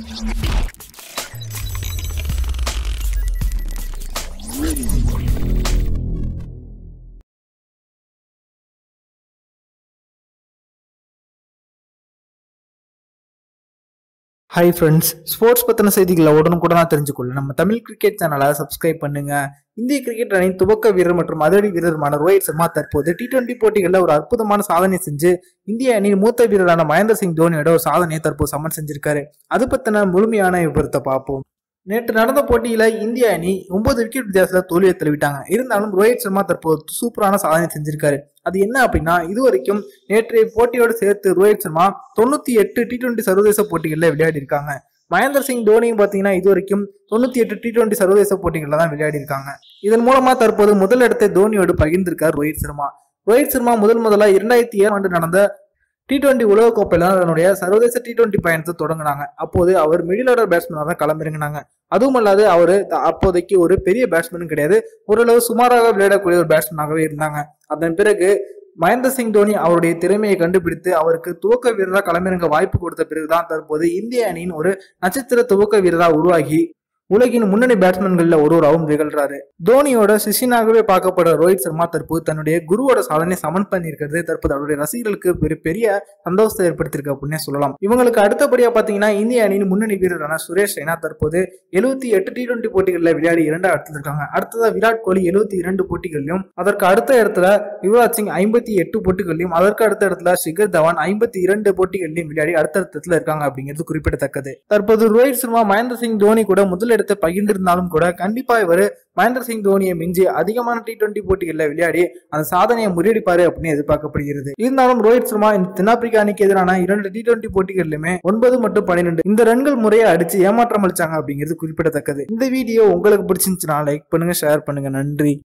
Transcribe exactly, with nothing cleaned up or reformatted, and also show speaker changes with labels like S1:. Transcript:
S1: Hi friends, sports பத்தின செய்திகளை உடனுக்குடனா தெரிஞ்சுக்கொள்ள நம்ம தமிழ் கிரிக்கெட் சேனலை சப்ஸ்கிரைப் பண்ணுங்க. இந்திய கிரிக்கெட் அணியின் துவக்க வீரர் மற்றும் அதிரடி வீரருமான ரோஹித் சர்மா தற்போது டி டுவெண்டி போட்டிகளில் ஒரு அற்புதமான சாதனை செஞ்சு இந்திய அணியின் மூத்த வீரரான மகேந்திர சிங் தோனியோட ஒரு சாதனையை தற்போது சமன் செஞ்சிருக்காரு. அது பத்தின முழுமையான விவரத்தை பார்ப்போம். நேற்று நடந்த போட்டியில இந்திய அணி ஒன்பது விக்கெட் வித்தியாசத்துல தோல்வியை தழுவிட்டாங்க. இருந்தாலும் ரோஹித் சர்மா தற்போது சூப்பரான சாதனை செஞ்சிருக்காரு. அது என்ன அப்படின்னா, இதுவரைக்கும் நேற்றைய போட்டியோடு சேர்த்து ரோஹித் சர்மா தொண்ணூத்தி எட்டு டி டுவெண்டி சர்வதேச போட்டிகளில் விளையாடி இருக்காங்க. மகேந்திர சிங் தோனியும் பாத்தீங்கன்னா இது வரைக்கும் தொண்ணூத்தி எட்டு டி டுவெண்டி சர்வதேச போட்டிகளில் தான் விளையாடி இருக்காங்க. இதன் மூலமா தற்போது முதல் இடத்தை தோனியோடு பகிர்ந்திருக்கார் ரோஹித் சர்மா. ரோஹித் சர்மா முதல் முதலா இரண்டாயிரத்தி ஏழாம் ஆண்டு நடந்த டி டுவெண்டி உலகக்கோப்பையில தன்னுடைய சர்வதேச டி டுவெண்டி பயணத்தை தொடங்கினாங்க. அப்போது அவர் மிடில் ஆர்டர் பேட்ஸ்மேனாக தான் களமிறங்கினாங்க. அதுவும் அல்லாது அவரு அப்போதைக்கு ஒரு பெரிய பேட்ஸ்மேனும் கிடையாது, ஓரளவு சுமாராக விளையாடக்கூடிய ஒரு பேட்ஸ்மேனாகவே இருந்தாங்க. அதன் பிறகு மகேந்திர சிங் தோனி அவருடைய திறமையை கண்டுபிடித்து அவருக்கு துவக்க வீரராக களமிறங்க வாய்ப்பு கொடுத்த பிறகுதான் தற்போது இந்திய அணியின் ஒரு நட்சத்திர துவக்க வீரராக உருவாகி உலகின் முன்னணி பேட்ஸ்மேன்கள்ல ஒருவராகவும் திகழ்றாரு. தோனியோட சிஷியனாகவே பார்க்கப்படுற ரோஹித் சர்மா தற்போது தன்னுடைய குருவோட சாதனை சமன் பண்ணியிருக்கிறது தற்போது அவருடைய ரசிகர்களுக்கு ஒரு பெரிய சந்தோஷத்தை ஏற்படுத்தியிருக்கு அப்படின்னே சொல்லலாம். இவங்களுக்கு அடுத்தபடியா பாத்தீங்கன்னா இந்திய அணியின் முன்னணி வீரரான சுரேஷ் ரெய்னா தற்போது எழுபத்தி எட்டு டி டுவெண்டி போட்டிகளில் விளையாடி இரண்டாவது இடத்துல இருக்காங்க. அடுத்ததா விராட் கோலி எழுபத்தி இரண்டு போட்டிகளிலும், அதற்கு அடுத்த இடத்துல யுவராஜ் சிங் ஐம்பத்தி எட்டு போட்டிகளிலும், அதற்கு அடுத்த இடத்துல ஷிகர் தவான் ஐம்பத்தி இரண்டு போட்டிகளிலும் விளையாடி அடுத்த இடத்துல இருக்காங்க அப்படிங்கிறது குறிப்பிடத்தக்கது. தற்போது ரோஹித் சர்மா மகேந்திர சிங் தோனி கூட முதல் இடத்தை பகிர்ந்திருந்தாலும் கூட கண்டிப்பா இவர் மகேந்திர சிங் தோனியை மிஞ்சி அதிகமான டி டுவெண்டி போட்டிகளில் விளையாடி அந்த சாதனையை முறியடிப்பாரு அப்படின்னு எதிர்பார்க்கப்படுகிறது. இருந்தாலும் ரோஹித் சர்மா இந்த தென்னாப்பிரிக்கா அணிக்கு எதிரான இரண்டு டி டுவெண்டி போட்டிகளிலுமே ஒன்பது மற்றும் பன்னிரெண்டு இந்த ரன்கள் முறையை அடிச்சு ஏமாற்றம் அளிச்சாங்க அப்படிங்கிறது குறிப்பிடத்தக்கது. இந்த வீடியோ உங்களுக்கு பிடிச்சிருந்துச்சுன்னா லைக் பண்ணுங்க, ஷேர் பண்ணுங்க. நன்றி.